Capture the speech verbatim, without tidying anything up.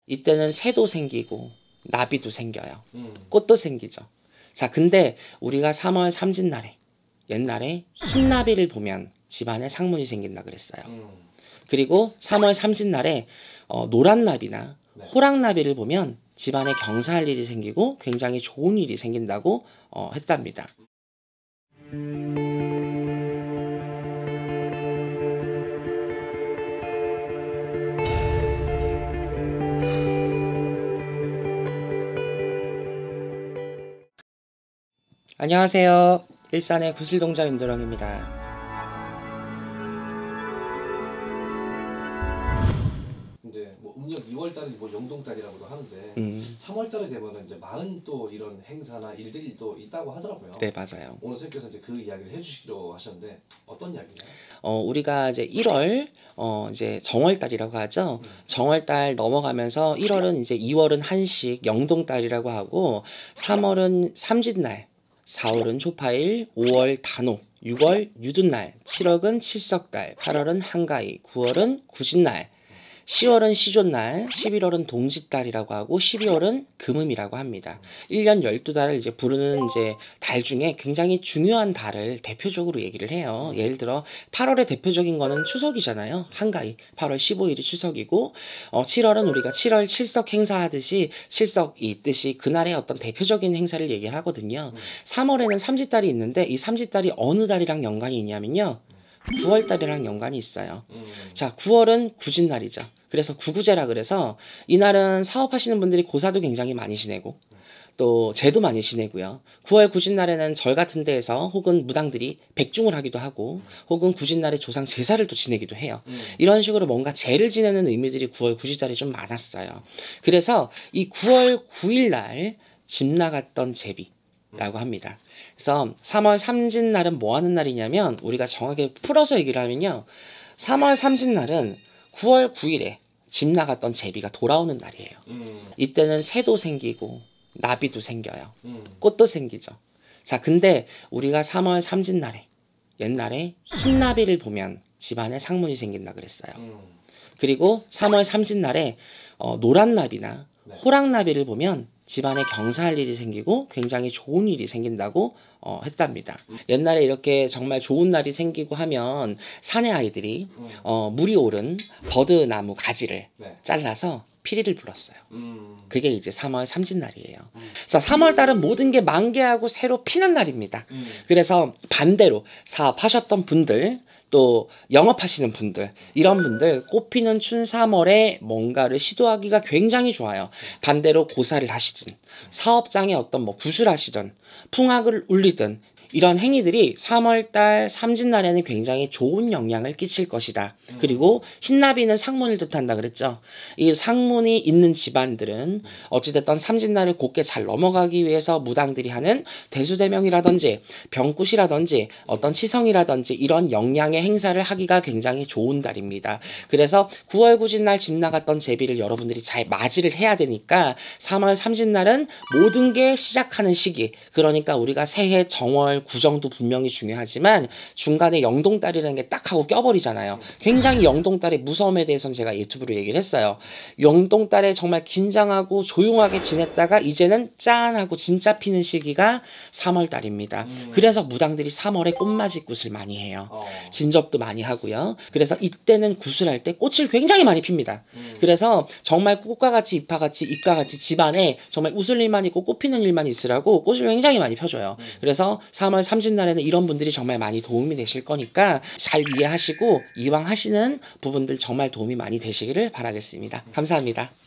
이때는 새도 생기고 나비도 생겨요. 음. 꽃도 생기죠. 자, 근데 우리가 삼월 삼진날에 옛날에 흰나비를 보면 집안에 상문이 생긴다 그랬어요. 음. 그리고 삼월 삼진날에 어, 노란나비나 네. 호랑나비를 보면 집안에 경사할 일이 생기고 굉장히 좋은 일이 생긴다고 어, 했답니다. 안녕하세요. 일산의 구슬동자 윤도령입니다. 이제 뭐 음력 이월 달이 뭐 영동달이라고도 하는데 음. 삼월 달에 되면은 이제 많은 또 이런 행사나 일들이 또 있다고 하더라고요. 네, 맞아요. 오늘 선생님께서 이제 그 이야기를 해주시기로 하셨는데 어떤 이야기인가요? 어, 우리가 이제 일월 어, 이제 정월달이라고 하죠. 음. 정월달 넘어가면서 일월은 이제 이월은 한식 영동달이라고 하고 삼월은 삼진날, 사월은 초파일, 오월 단오, 유월 유둔날, 칠월은 칠석달, 팔월은 한가위, 구월은 구진날, 시월은 시존날, 십일월은 동짓달이라고 하고 십이월은 금음이라고 합니다. 일 년 열두 달을 이제 부르는 이제 달 중에 굉장히 중요한 달을 대표적으로 얘기를 해요. 예를 들어 팔월의 대표적인 거는 추석이잖아요. 한가위. 팔월 십오일이 추석이고 어, 칠월은 우리가 칠월 칠석 행사하듯이 칠석이 있듯이 그날의 어떤 대표적인 행사를 얘기를 하거든요. 삼월에는 삼짓달이 있는데 이 삼짓달이 어느 달이랑 연관이 있냐면요. 구월달이랑 연관이 있어요. 음. 자, 구월은 구진날이죠. 그래서 구구제라 그래서 이날은 사업하시는 분들이 고사도 굉장히 많이 지내고 또 제도 많이 지내고요. 구월 구진날에는 절 같은 데에서 혹은 무당들이 백중을 하기도 하고 혹은 구진날에 조상 제사를 또 지내기도 해요. 음. 이런 식으로 뭔가 제를 지내는 의미들이 구월 구진달에 좀 많았어요. 그래서 이 구월 구일날 집 나갔던 제비라고 합니다. 그래서 삼월 삼진날은 뭐 하는 날이냐면 우리가 정확하게 풀어서 얘기를 하면요. 삼월 삼진날은 구월 구일에 집 나갔던 제비가 돌아오는 날이에요. 음. 이때는 새도 생기고 나비도 생겨요. 음. 꽃도 생기죠. 자, 근데 우리가 삼월 삼진날에 옛날에 흰나비를 보면 집안에 상문이 생긴다 그랬어요. 음. 그리고 삼월 삼진날에 어, 노란나비나 네. 호랑나비를 보면 집안에 경사할 일이 생기고 굉장히 좋은 일이 생긴다고 어, 했답니다. 음. 옛날에 이렇게 정말 좋은 날이 생기고 하면 사내 아이들이 음. 어, 물이 오른 버드나무 가지를 네. 잘라서 피리를 불었어요. 음. 그게 이제 삼월 삼진날이에요. 음. 자, 삼월달은 모든 게 만개하고 새로 피는 날입니다. 음. 그래서 반대로 사업하셨던 분들 또 영업하시는 분들 이런 분들 꽃피는 춘삼월에 뭔가를 시도하기가 굉장히 좋아요. 반대로 고사를 하시든 사업장에 어떤 뭐 구슬하시든 풍악을 울리든 이런 행위들이 삼월달 삼진날에는 굉장히 좋은 영향을 끼칠 것이다. 그리고 흰나비는 상문을 뜻한다 그랬죠. 이 상문이 있는 집안들은 어찌됐든 삼진날을 곱게 잘 넘어가기 위해서 무당들이 하는 대수대명이라든지 병굿이라든지 어떤 치성이라든지 이런 영양의 행사를 하기가 굉장히 좋은 달입니다. 그래서 구월 구진날 집 나갔던 제비를 여러분들이 잘 맞이를 해야 되니까 삼월 삼진날은 모든 게 시작하는 시기. 그러니까 우리가 새해 정월 구정도 분명히 중요하지만 중간에 영동달이라는 게 딱 하고 껴버리잖아요. 굉장히 영동달의 무서움에 대해서는 제가 유튜브로 얘기를 했어요. 영동달에 정말 긴장하고 조용하게 지냈다가 이제는 짠하고 진짜 피는 시기가 삼월달입니다. 음. 그래서 무당들이 삼월에 꽃맞이 굿을 많이 해요. 어. 진접도 많이 하고요. 그래서 이때는 굿을 할 때 꽃을 굉장히 많이 핍니다. 음. 그래서 정말 꽃과 같이 잎과 같이 잎과 같이 집안에 정말 웃을 일만 있고 꽃 피는 일만 있으라고 꽃을 굉장히 많이 펴줘요. 음. 그래서 삼월 삼진날에는 이런 분들이 정말 많이 도움이 되실 거니까 잘 이해하시고 이왕 하시는 부분들 정말 도움이 많이 되시기를 바라겠습니다. 감사합니다.